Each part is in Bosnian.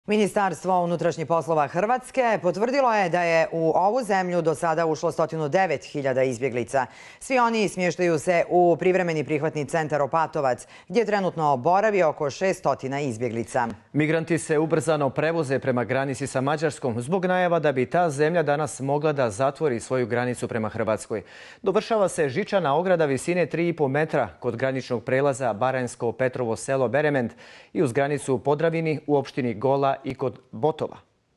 Ministarstvo unutrašnjih poslova Hrvatske potvrdilo je da je u ovu zemlju do sada ušlo 109.000 izbjeglica. Svi oni smještaju se u privremeni prihvatni centar Opatovac, gdje trenutno boravi oko 600 izbjeglica. Migranti se ubrzano prevoze prema granici sa Mađarskom zbog najava da bi ta zemlja danas mogla da zatvori svoju granicu prema Hrvatskoj. Dovršava se žičana ograda visine 3,5 metra kod graničnog prelaza Baranjsko Petrovo selo Berement i uz granicu u Podravini u opštini Gola i kod Botova.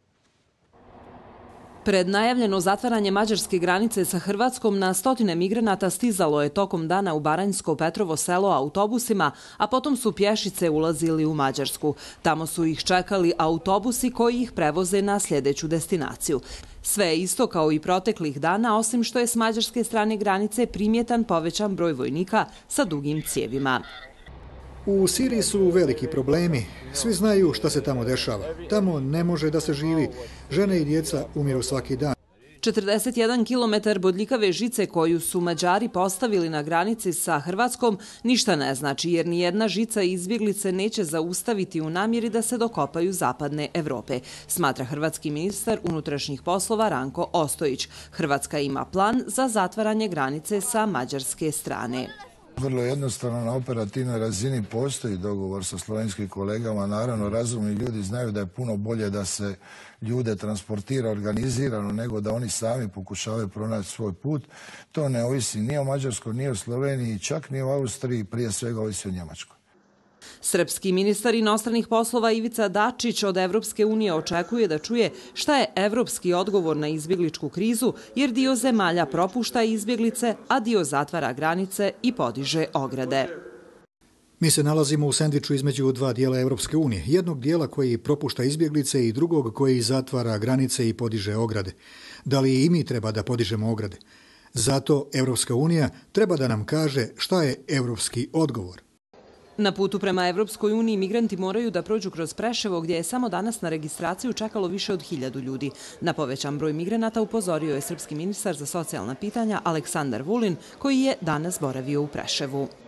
Pred najavljeno zatvaranje mađarske granice sa Hrvatskom na stotine migranata stizalo je tokom dana u Baranjsko Petrovo selo autobusima, a potom su pješice ulazili u Mađarsku. Tamo su ih čekali autobusi koji ih prevoze na sljedeću destinaciju. Sve je isto kao i proteklih dana, osim što je s mađarske strane granice primjetan povećan broj vojnika sa dugim cijevima. U Siriji su veliki problemi. Svi znaju šta se tamo dešava. Tamo ne može da se živi. Žene i djeca umiru svaki dan. 41 kilometar bodljikave žice koju su Mađari postavili na granici sa Hrvatskom ništa ne znači, jer nijedna žica izbjeglice neće zaustaviti u namjeri da se dokopaju zapadne Evrope, smatra hrvatski ministar unutrašnjih poslova Ranko Ostojić. Hrvatska ima plan za zatvaranje granice sa mađarske strane. Vrlo jednostavno na operativnoj razini postoji dogovor sa slovenskim kolegama. Naravno, razumni ljudi znaju da je puno bolje da se ljude transportira organizirano nego da oni sami pokušavaju pronaći svoj put. To ne ovisi ni o Mađarskoj, ni o Sloveniji, čak ni o Austriji, prije svega ovisi o Njemačkoj. Srpski ministar inostranih poslova Ivica Dačić od Evropske unije očekuje da čuje šta je evropski odgovor na izbjegličku krizu, jer dio zemalja propušta izbjeglice, a dio zatvara granice i podiže ograde. Mi se nalazimo u sendviču između dva dijela Evropske unije. Jednog dijela koji propušta izbjeglice i drugog koji zatvara granice i podiže ograde. Da li i mi treba da podižemo ograde? Zato Evropska unija treba da nam kaže šta je evropski odgovor. Na putu prema Evropskoj uniji migranti moraju da prođu kroz Preševo, gdje je samo danas na registraciju čekalo više od 1000 ljudi. Na povećan broj migranata upozorio je srpski ministar za socijalna pitanja Aleksandar Vulin, koji je danas boravio u Preševu.